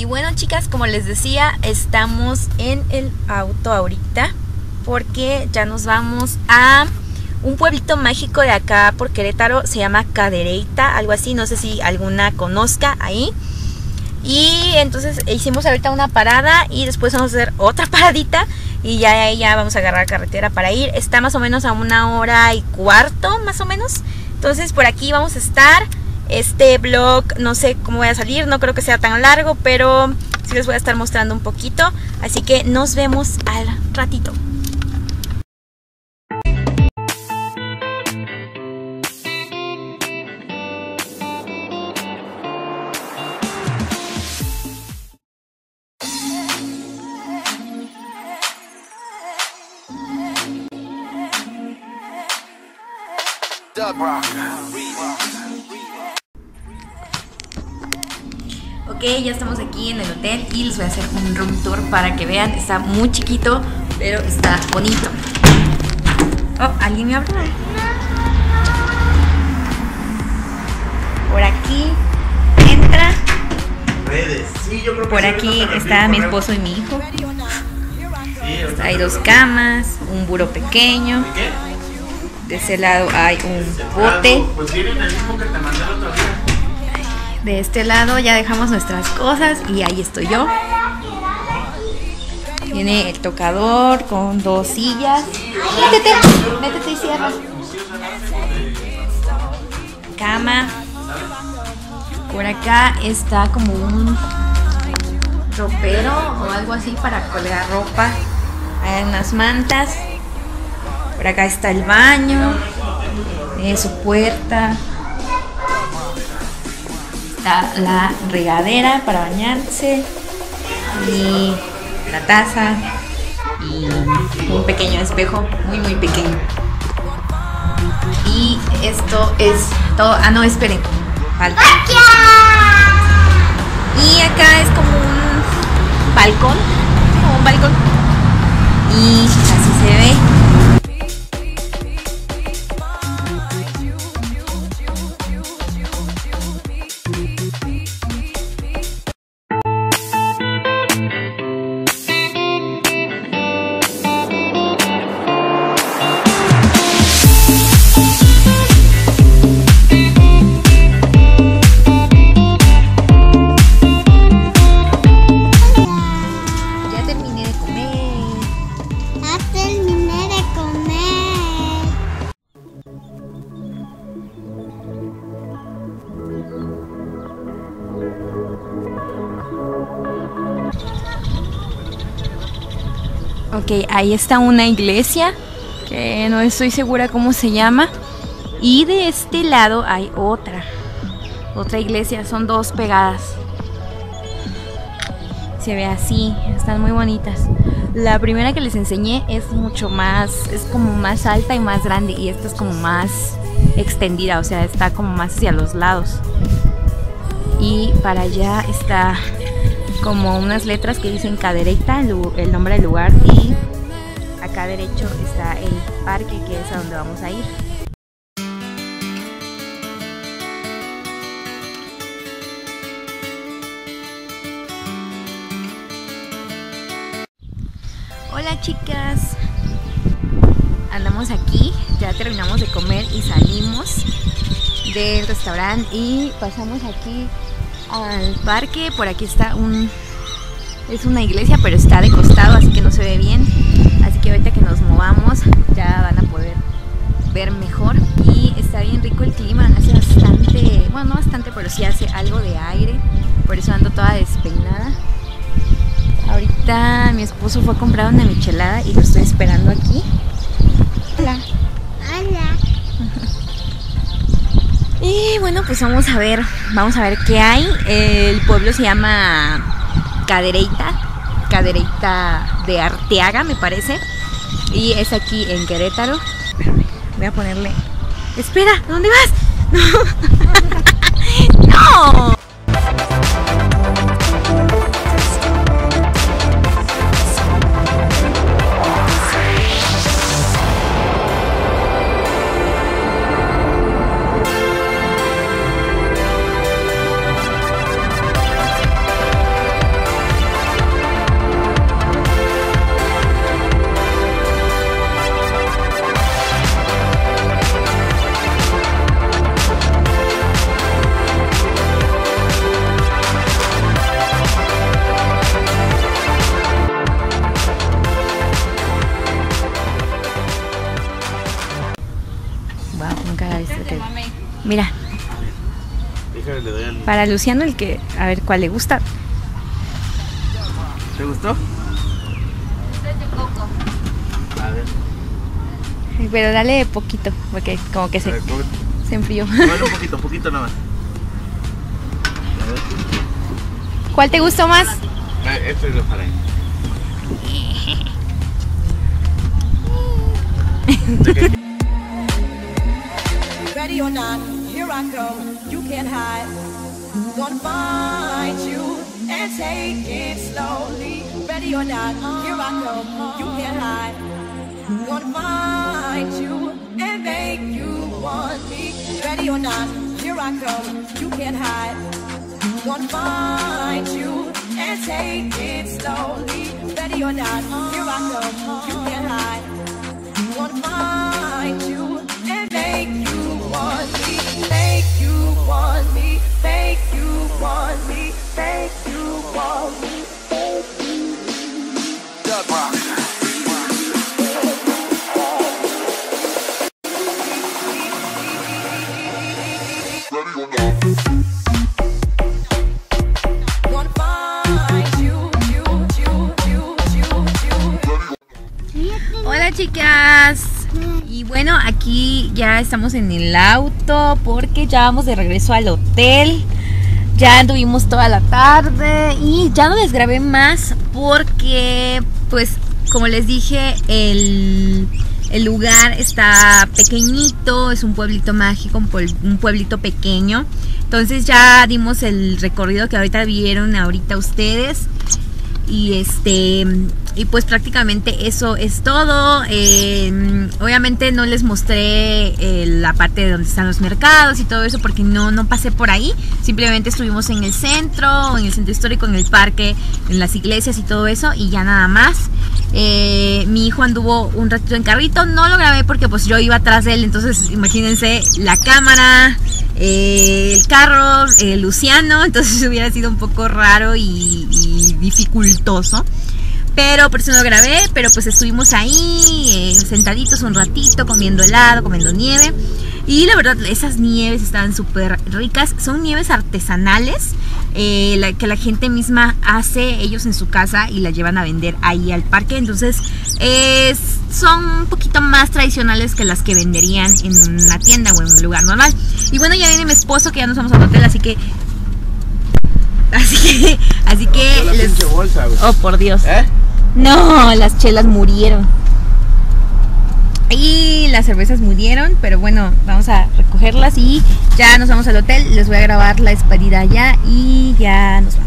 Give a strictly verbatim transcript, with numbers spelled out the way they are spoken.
Y bueno, chicas, como les decía, estamos en el auto ahorita porque ya nos vamos a un pueblito mágico de acá por Querétaro. Se llama Cadereyta, algo así, no sé si alguna conozca ahí. Y entonces hicimos ahorita una parada y después vamos a hacer otra paradita y ya ahí ya vamos a agarrar carretera para ir. Está más o menos a una hora y cuarto, más o menos. Entonces por aquí vamos a estar. Este vlog no sé cómo voy a salir, no creo que sea tan largo, pero sí les voy a estar mostrando un poquito. Así que nos vemos al ratito. Ok, ya estamos aquí en el hotel y les voy a hacer un room tour para que vean. Está muy chiquito, pero está bonito. Oh, ¿alguien me habla? Por aquí entra. Sí, yo creo que Por aquí está mi esposo y mi hijo. Hay dos camas, un buró pequeño. De ese lado hay un bote. Pues tienen el mismo que te mandé el otro día. De este lado ya dejamos nuestras cosas y ahí estoy yo. Tiene el tocador con dos sillas. Métete, métete y cierra. Cama. Por acá está como un ropero o algo así para colgar ropa. Hay unas mantas. Por acá está el baño. Tiene su puerta. Está la regadera para bañarse y la taza y un pequeño espejo, muy muy pequeño. Y esto es todo. Ah, no, esperen, falta. Y acá es como un balcón, como un balcón. Y así se ve. Ok, ahí está una iglesia que no estoy segura cómo se llama. Y de este lado hay otra, otra iglesia, son dos pegadas. Se ve así, están muy bonitas. La primera que les enseñé es mucho más, es como más alta y más grande. Y esta es como más extendida, o sea, está como más hacia los lados. Y para allá está como unas letras que dicen Cadereyta, el, el nombre del lugar, y acá derecho está el parque, que es a donde vamos a ir. Hola chicas, andamos aquí, ya terminamos de comer y salimos del restaurante y pasamos aquí al parque. Por aquí está un, es una iglesia, pero está de costado, así que no se ve bien. Así que ahorita que nos movamos ya van a poder ver mejor. Y está bien rico el clima, hace bastante, bueno, no bastante, pero sí hace algo de aire. Por eso ando toda despeinada. Ahorita mi esposo fue a comprar una michelada y lo estoy esperando aquí. Hola. Hola. Y bueno, pues vamos a ver, vamos a ver qué hay. El pueblo se llama Cadereyta, Cadereyta de Arteaga, me parece. Y es aquí en Querétaro. Espérame, voy a ponerle. Espera, ¿dónde vas? No. ¡No! Mira. Déjame, le doy al... Para Luciano, el que, a ver cuál le gusta. ¿Te gustó? Este es de coco. A ver. Pero dale poquito, porque como que se, ver, se enfrió. Dale un poquito, poquito nada más. A ver. ¿Cuál te gustó más? Ah, este es lo para él. Ready or not, here I come, you can't hide. Gonna find you and take it slowly. Ready or not, here I come, you can't hide. Gonna find you and make you want me. Ready or not, here I come, you can't hide. Gonna find you and take it slowly. Ready or not, here I come, you can't hide. Gonna find you and make you want me, make you want me, make you want me, make you want me. Gonna find you, you, you, you, you, you. Hola chicas. Y bueno, aquí ya estamos en el auto porque ya vamos de regreso al hotel. Ya anduvimos toda la tarde y ya no les grabé más porque, pues, como les dije, el, el lugar está pequeñito, es un pueblito mágico, un, puebl, un pueblito pequeño. Entonces ya dimos el recorrido que ahorita vieron ahorita ustedes. Y este y pues prácticamente eso es todo. Eh, obviamente no les mostré eh, la parte de donde están los mercados y todo eso porque no, no pasé por ahí. Simplemente estuvimos en el centro, en el centro histórico, en el parque, en las iglesias y todo eso, y ya nada más. Eh, mi hijo anduvo un ratito en carrito, no lo grabé porque pues yo iba atrás de él, entonces imagínense la cámara, eh, el carro, eh, Luciano, entonces hubiera sido un poco raro y, y dificultoso. Pero por eso no lo grabé, pero pues estuvimos ahí eh, sentaditos un ratito, comiendo helado, comiendo nieve. Y la verdad, esas nieves estaban súper ricas. Son nieves artesanales eh, la, que la gente misma hace ellos en su casa y la llevan a vender ahí al parque. Entonces eh, son un poquito más tradicionales que las que venderían en una tienda o en un lugar normal. Y bueno, ya viene mi esposo, que ya nos vamos al hotel, así que... Así que... Así que... La les... pinche bolsa, güey. Oh, por Dios. ¿Eh? No, las chelas murieron. Y las cervezas murieron, pero bueno, vamos a recogerlas y ya nos vamos al hotel. Les voy a grabar la despedida allá y ya nos vamos.